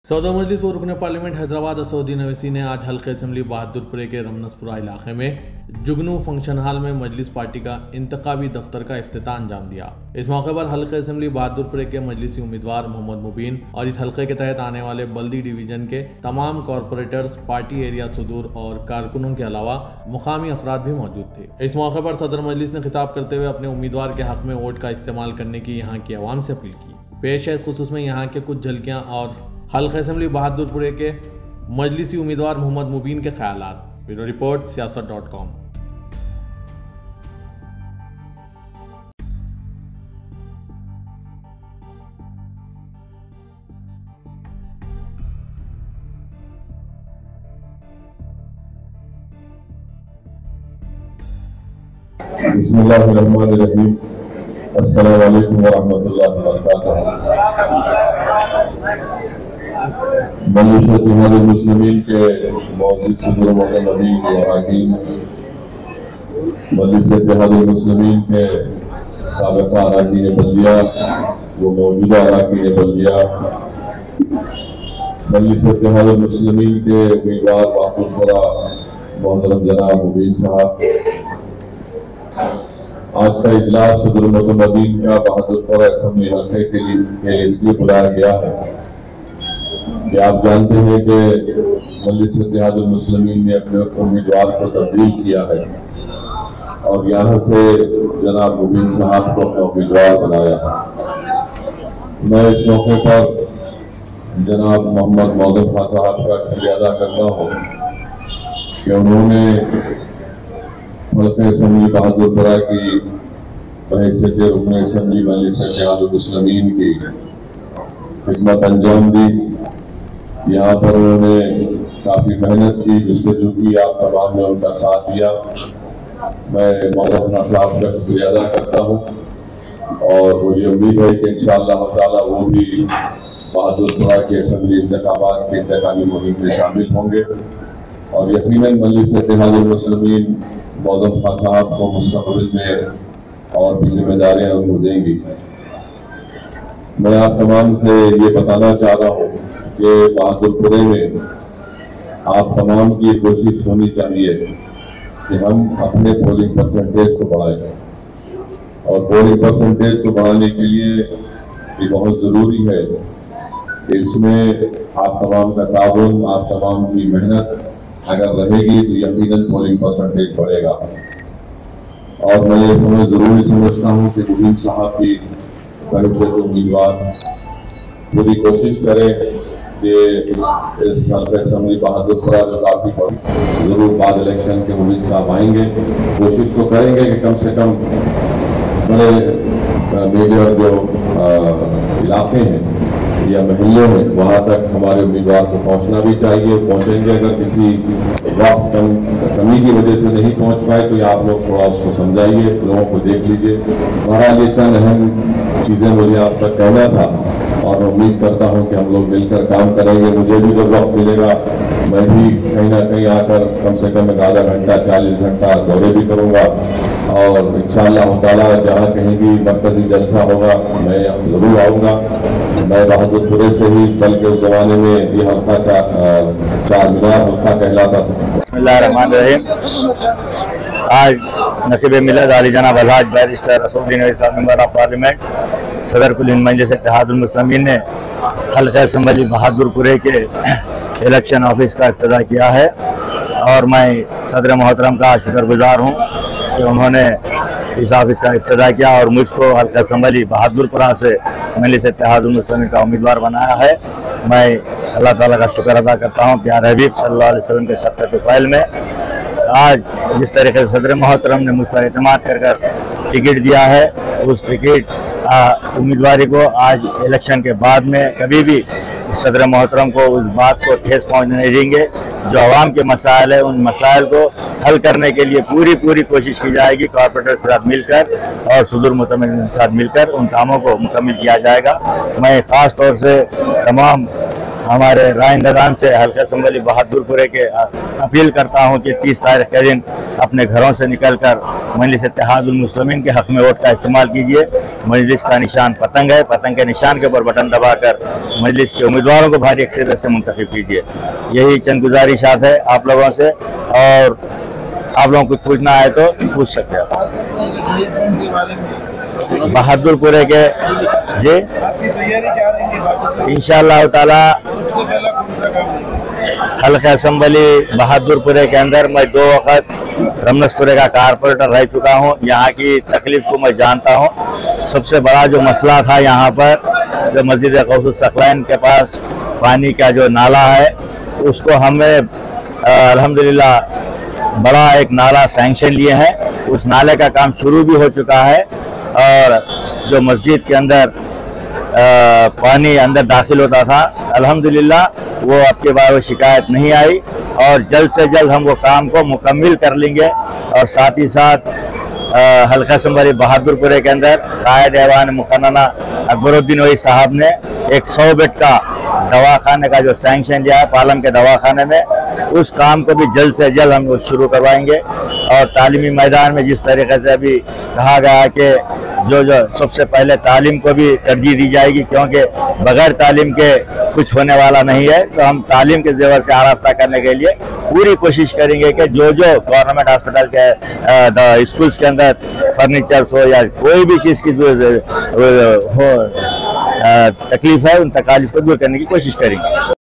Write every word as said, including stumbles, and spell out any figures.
सदर मजलिस और रुकन पार्लियामेंट हैदराबाद असदुद्दीन अवैसी ने आज हल्के असम्बली बहादुरपुरे के रमनसपुरा इलाके में जुगनू फंक्शन हॉल में मजलिस पार्टी का इंतखाबी दफ्तर का इफ्तिताह अंजाम दिया। इस मौके पर हल्के असम्बली बहादुरपुरे के मजलिसी उम्मीदवार मोहम्मद मुबीन और इस हल्के के तहत आने वाले बल्दी डिवीजन के तमाम कॉरपोरेटर्स, पार्टी एरिया सदूर और कारकुनों के अलावा मुकामी अफराद भी मौजूद थे। इस मौके पर सदर मजलिस ने खिताब करते हुए अपने उम्मीदवार के हक में वोट का इस्तेमाल करने की यहाँ की आवाम से अपील की। पेश है इस खुसूस में यहाँ के कुछ झलकियाँ और हल्के असम्बली बहादुरपुरे के मजलिसी उम्मीदवार मोहम्मद मुबीन के ख्यालात। Bureau report Siasat dot com. बिस्मिल्लाहिर्रहमानिर्रहीम। अस्सलामु अलैकुम वरहमतुल्लाहि वबरकातुहू। मजलिस इत्तेहादुल मुस्लिमीन के मौजूद सदर मोहतरम के अरकान, मजलिस इत्तेहादुल मुस्लिमीन के साबिक़ा अरकान बल्दिया, वो मौजूदा अरकान बल्दिया, मजलिस इत्तेहादुल मुस्लिमीन के उम्मीदवार बहादुरपुरा मोहतरम जनाब मुबीन साहब, आज का इजलास सदर मोहतरम का बहादुरपुरा असम्बली हल्के के लिए इसलिए बुलाया गया है कि आप जानते हैं कि मजलिस इत्तेहादुल मुस्लिमीन ने अपने उम्मीदवार को तब्दील किया है और यहाँ से जनाब मुबीन साहब को अपना उम्मीदवार बनाया है। मैं इस मौके पर जनाब मोहम्मद मौदम खान साहब का शुक्रिया अदा करता हूँ कि उन्होंने हल्के असम्बली बहादुरपुरा की बहैसियत रुकन असम्बली मजलिस इत्तेहादुल मुस्लिमीन की खिदमत अंजाम दी। यहाँ पर उन्होंने काफ़ी मेहनत की, जस्तजू की, आप तमाम ने उनका साथ दिया। मैं मौलाना साहब का शुक्रिया अदा करता हूँ और मुझे उम्मीद है कि इंशाअल्लाह ताला वो भी बहादुरपुरा के असम्बली इंतखाबात के इंतखाबी मुहिम में शामिल होंगे और यकीनन मजलिस इत्तेहादुल मुस्लिमीन मौदम खान साहब को मुस्तक़बिल में और भी जिम्मेदारियाँ उनको देंगी। मैं आप तमाम से ये बताना चाह रहा हूँ कि बहादुरपुरे में आप तमाम की कोशिश होनी चाहिए कि हम अपने पोलिंग परसेंटेज को बढ़ाएं और पोलिंग परसेंटेज को बढ़ाने के लिए ये बहुत ज़रूरी है कि इसमें आप तमाम का ताउन, आप तमाम की मेहनत अगर रहेगी तो यकीनन पोलिंग परसेंटेज बढ़ेगा। और मैं ये समझ ज़रूरी समझता हूँ कि मुबीन साहब की बहैसियत उम्मीदवार पूरी कोशिश करें कि इस हल्के असम्बली बहादुरपुरा जो काफ़ी जरूर बाद इलेक्शन के मुबीन साहब आएंगे, कोशिश तो करेंगे कि कम से कम बड़े मेजर जो इलाके हैं या महल्ले हैं वहाँ तक हमारे उम्मीदवार को पहुँचना भी चाहिए। पहुँचेंगे, अगर किसी वक्त कम कमी की वजह से नहीं पहुँच पाए तो आप लोग थोड़ा उसको समझाइए, लोगों को देख लीजिए। बहरहाल ये चंद अहम चीज़ें मुझे आप तक कहना था और मैं उम्मीद करता हूं कि हम लोग मिलकर काम करेंगे। मुझे भी जब वक्त मिलेगा मैं भी कहीं ना कहीं आकर कम से कम एक आधा घंटा चालीस घंटा दौरे भी करूंगा और इंशाअल्लाह ताला जहां कहीं भी मरकजी जलसा होगा मैं जरूर आऊँगा। मैं बहादुरपुरे से ही, कल के उस जमाने में ये हल्का चार चार मीनार हल्का कहलाता था। बिस्मिल्लाहिर्रहमानिर्रहीम। आज नसीब मिलत आली जनाब अलहाज बैरिस्टर असदुद्दीन अवैसी साहब मेंबर ऑफ पार्लियामेंट सदर कुल हिंद मजलिस इत्तेहादुल मुस्लिमीन ने हल्के असम्बली बहादुरपुरे के इलेक्शन ऑफिस का इफ्तिताह किया है और मैं सदर मोहतरम का शुक्रगुजार हूँ कि उन्होंने इस ऑफिस का इफ्तिताह किया और मुझको हल्के असम्बली बहादुरपुरा से मजलिस इत्तेहादुल मुस्लिमीन का उम्मीदवार बनाया है। मैं अल्लाह ताला का शुक्र अदा करता हूँ प्यारे हबीब सल्लल्लाहु अलैहि वसल्लम के सत्तर फ़ैल में आज जिस तरीके से सदर मोहतरम ने मुझ पर एतमाद कर कर टिकट दिया है, उस टिकट उम्मीदवारी को आज इलेक्शन के बाद में कभी भी सदर मोहतरम को उस बात को ठेस पहुँचने नहीं देंगे। जो आवाम के मसाइल है उन मसाइल को हल करने के लिए पूरी पूरी कोशिश की जाएगी। कॉरपोरेटर के साथ मिलकर और सदर मोहतरम के साथ मिलकर उन कामों को मुकम्मल किया जाएगा। मैं ख़ास तौर से तमाम हमारे राइंदगान से हल्के असम्बली बहादुरपुरे के अपील करता हूं कि तीस तारीख के दिन अपने घरों से निकलकर मजलिस इत्तेहादुल मुस्लिमीन के हक में वोट का इस्तेमाल कीजिए। मजलिस का निशान पतंग है, पतंग के निशान के ऊपर बटन दबाकर मजलिस के उम्मीदवारों को भारी अक्सरियत से मुंतखब कीजिए। यही चंद गुजारिशात है आप लोगों से, और आप लोगों को पूछना है तो पूछ सकते हैं। बहादुरपुरे के जी आपकी तैयारी क्या रहेगी? इंशाअल्लाह ताला सबसे पहला कौन सा काम? हल्का असम्बली बहादुरपुरे के अंदर मैं दो वक्त रमनसपुरे का कारपोरेटर रह चुका हूं। यहाँ की तकलीफ को मैं जानता हूं। सबसे बड़ा जो मसला था यहाँ पर जो मस्जिद गौसुस सकलैन के पास पानी का जो नाला है, उसको हमें अल्हम्दुलिल्लाह बड़ा एक नाला सैंक्शन लिए हैं। उस नाले का काम शुरू भी हो चुका है, और जो मस्जिद के अंदर आ, पानी अंदर दाखिल होता था, अल्हम्दुलिल्लाह वो अब के बाद वो शिकायत नहीं आई, और जल्द से जल्द हम वो काम को मुकम्मिल कर लेंगे। और साथ ही साथ हल्का असम्बली बहादुरपुरे के अंदर कायद ऐवान मुखन्ना अकबरुद्दीन वही साहब ने एक सौ बेड का दवाखाने का जो सैंक्शन दिया है पालम के दवाखाने में, उस काम को भी जल्द से जल्द हम लोग शुरू करवाएंगे। और तालीमी मैदान में जिस तरीके से अभी कहा गया है कि जो जो सबसे पहले तालीम को भी तरजीह दी जाएगी, क्योंकि बगैर तालीम के कुछ होने वाला नहीं है, तो हम तालीम के जेवर से आरास्ता करने के लिए पूरी कोशिश करेंगे कि जो जो गवर्नमेंट हॉस्पिटल के स्कूल्स के अंदर फर्नीचर्स हो या कोई भी चीज़ की जो हो तकलीफ है, उन तकालीफ को दूर करने की कोशिश करेंगे।